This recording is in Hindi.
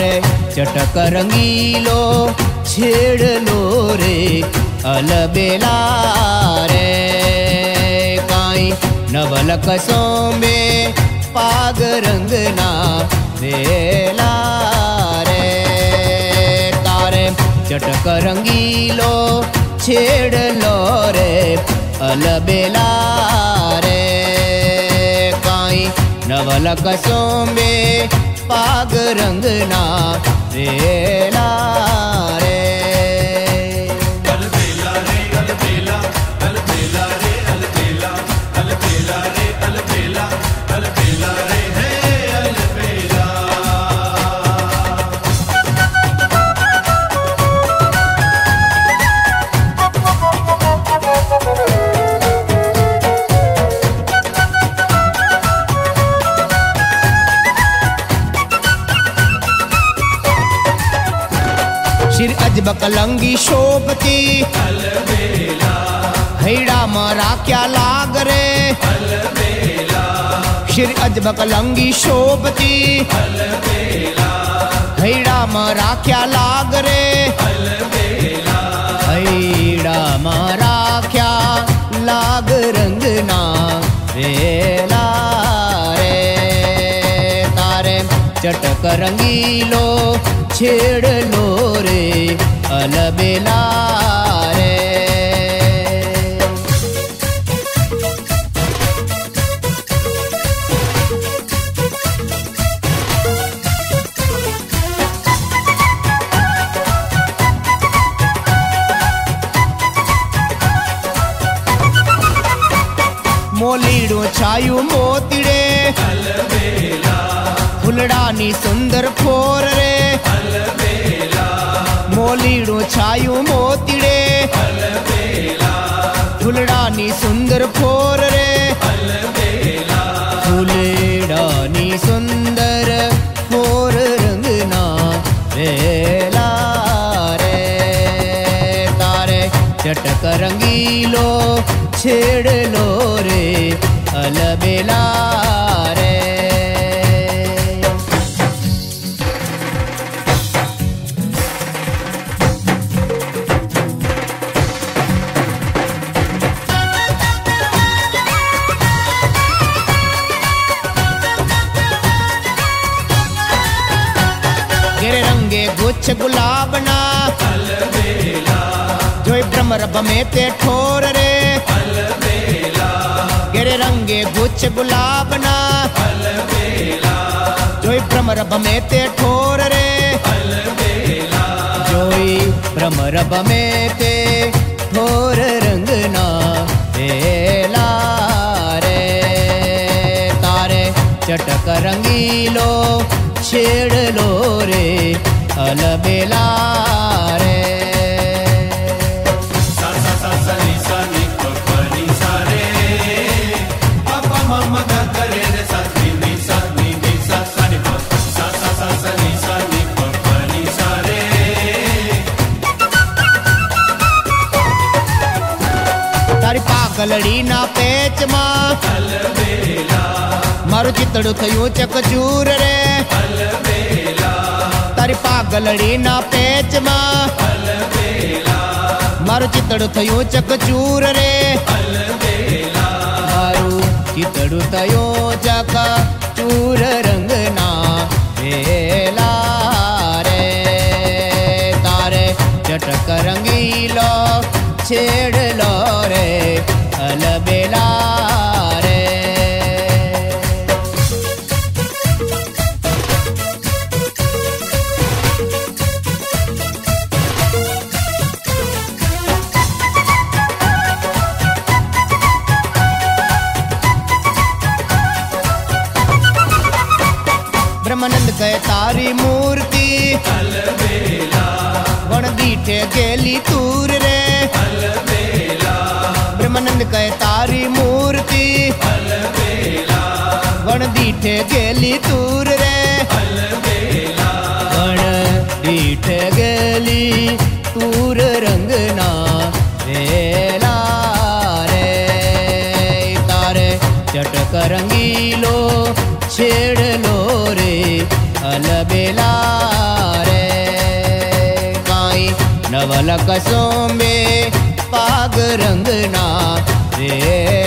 तारे चटक रंगीलो छेड़ लो रे अलबेला रे काई नवल कसोंबे पाग रंगना वेला रे तारे चटक रंगीलो छेड़ लो रे अलबेला रे काई नवल कसोंबे पाग रंगना वेला रे अलबेला रे अलबेला अलबेला रे अलबेला अलबेला रे अलबेला अलबेला रे हे अलबेला। शिर अजब कलंगी शोभती अलबेला हैड़ा मारा क्या लाग रे अलबेला शिर अजब कलंगी शोभती अलबेला हैड़ा मारा क्या लाग रे अलबेला हैड़ा मारा क्या लाग रंगना वेला रे तारे चटक रंगीलो छेड़ लो रे अलबेला रे मोलीड़ो छायु मोतीड़े अलबेला फुलड़ानी सुंदर फोर रे अलबेला मोलीड़ो छायु मोतीड़े अलबेला फुलड़ानी सुंदर फोर रे अलबेला फुलड़ानी सुंदर फोर रंगना वेला रे तारे चटक रंगीलो छेड़ लो रे अलबेला रे गिरे रंगे गुच्छ गुलाबना अलबेला जोई भ्रमरब में ते ठोर रे अलबेला गिरे रंगे गुच्छ गुलाबना अलबेला जोई भ्रमरब में ते ठोर रे अलबेला जोई भ्रमरब में ते ठोर रंगना वेला रे तारे चटक रंगीलो छेड़ लो रे अलबेला रे सा सा सा सा नी सा नी प प नी सा रे प प म म ग ग रे रे सा नी सा नी सा सा नी प सा सा सा सा नी सा नी प प नी सा रे तारी पागलड़ी ना पेच मां अलबेला मारू चितड़ू थयूं चकचूर रे अलबेला तारी पागलड़ी ना पेच मां अलबेला मारू चितड़ू थयूं चकचूर रे अलबेला मारू चितड़ू थयूं चकचूर रंगना वेला रे तारे चटक रंगीलो छेड़ लो रे अलबेला रे ब्रह्मानंद कहे तारी मूर्ति अलबेला वण दीठे गेली तूर रे अलबेला ब्रह्मानंद कहे तारी मूर्ति अलबेला वण दीठे गेली तूर रे अलबेला वण दीठे गेली तूर रंगना वेला रे तारे चटक रंगीलो छेड़ लो रे अलबेला पलक सोंबे पाग रंगना रे